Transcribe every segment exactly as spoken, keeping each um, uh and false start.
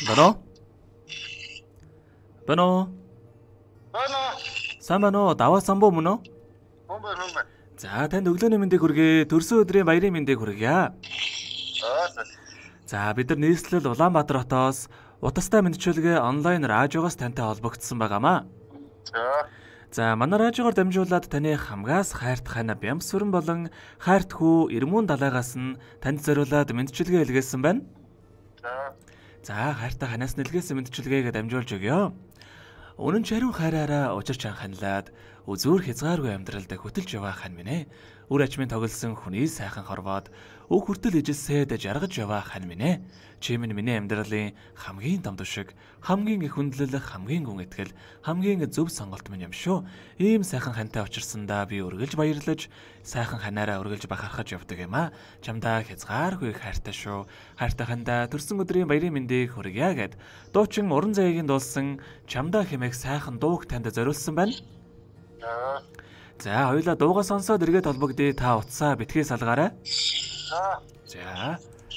Бано? Бано? Бано. Сайн байна уу? Даваасамбуу мөн үү? Хүн байна, хүн байна. За, танд өглөөний мэндийг хүргэе. Төрсөн өдрийн баярын мэндийг хүргье. За, бид нар нийслэл Улаанбаатар хотоос утастай мэндчилгээ онлайн радиогоос тантай холбогдсон байгаамаа. За. За, манай радиогоор дамжуулаад таны хамгаас хайрт хань Бямбасүрэн болон хайрт хүү Ирмүүндалайгаас нь танд зориулаад мэндчилгээ илгээсэн байна. За. За, хайртай ханаас нь илгээсэн мэндчилгээгээ дамжуулж өгье. Үнэн ч ариун хайраараа учирч анханлаад үзүүр хязгааргүй амьдралд хөтөлж яваа хань минь ээ. Үр ачмын тоглосон хүний сайхан хорвоод өг хүртэл ижилсээд жаргаж яваа хань минь ээ. Чи минь миний амьдралын хамгийн том түшиг, хамгийн их хүндлэл, хамгийн гүн итгэл, хамгийн зөв сонголт минь юм шүү. Ийм сайхан хантай учирсандаа би үргэлж баярлаж, сайхан ханаараа үргэлж бахархаж явдаг юм аа. Чамдаа хязгааргүй хайртай шүү. Хайртай хандаа төрсөн өдрийн баярын мэндийг хүргэе гэд дуучин уран заяагийн дуулсан чамдаа хэмээх сайхан дууг танд зориулсан байна. За, хоёулаа дуугаа сонсоод эргээд холбогдъё. Та утсаа битгий салгаарай. За.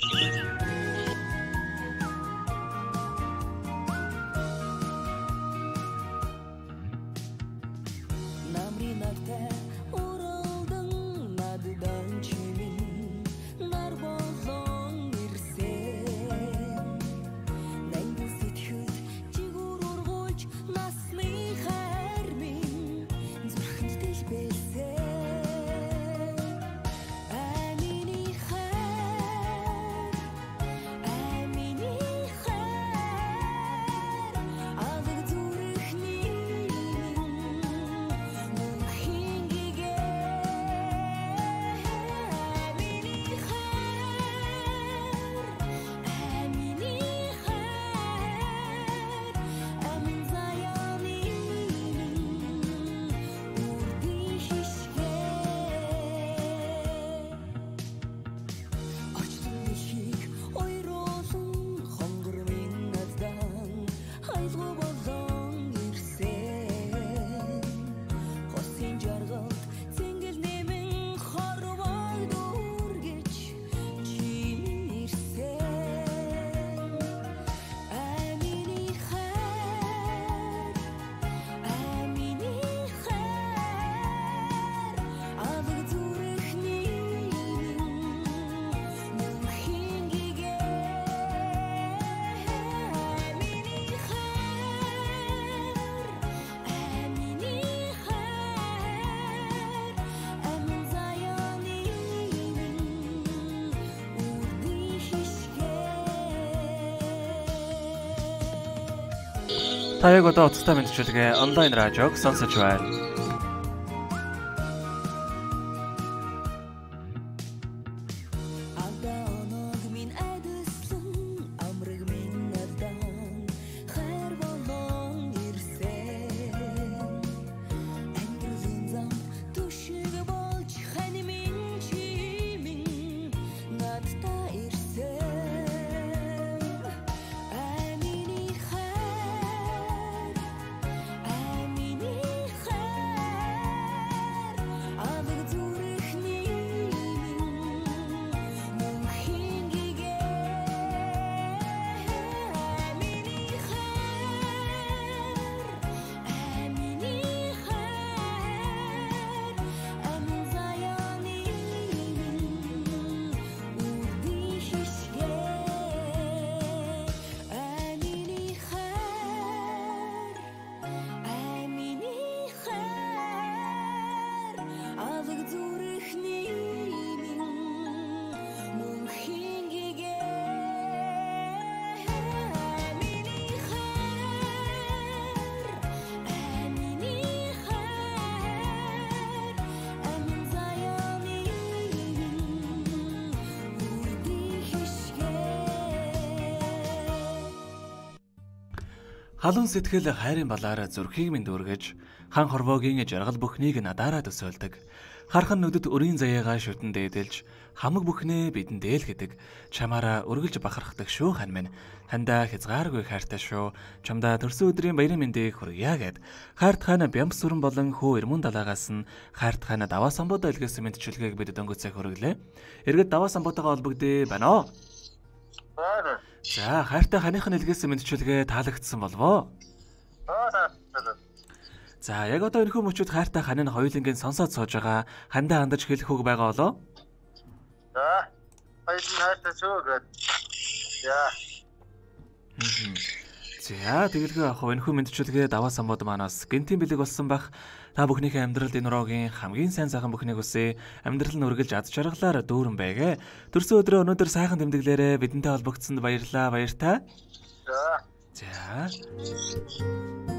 Та яг одоо утастай мэндчилгээ онлайн радиог сонсож байна. Халуун сэтгэл хайрын балаараа зүрхийг минь дүүргэж, хан хорвоогийн жаргал бүхнийг надаараа төсөөлдөг. Хархан нүдэд өрийн заяагаа шүтэн дээдэлж, хамаг бүхнээ бидэндээ гэдэг чамаараа үргэлж бахархдаг шүү хань минь. Хандаа хязгааргүй хайртай шүү. Чамдаа төрсөн өдрийн баярын мэндийг хүргье гэд хайрт хань Бямбасүрэн болон хүү Ирмүүндалайгаас нь хайрт хань Даваасамбуудаа илгээсэн мэндчилгээг бид дөнгөцөө хүргэлээ. Эргээд Даваасамбуутайгаа холбогдъё байна уу? За, хайртай ханыхын илгээсэн мэндчилгээ таалагдсан болов. Аа таалагдсан. За, яг одоо энэхүү мөчүүд хайртай хань нь хоёулангийн сонсоод сууж байгаа хандаа хандаж хэлэх үг байгаа болоо. За. Хоёулын хайртай суугаад. Яа. За, тэгэлгүй ах энэхүү мэндчилгээ даваасамбуудаа манаас гинтийн бэлэг болсон бах. Та бүхнийхээ амьдралд энэ уроогийн хамгийн сайн сайхан бүхнийг үсэ. Амьдрал нь үргэлж ад жаргалаар дүүрэн байгээ. Төрсөн өдрөө өнөөдөр сайхан тэмдэглээрээ бидэндээ холбогдсонд баярлалаа, баяртай. За. За.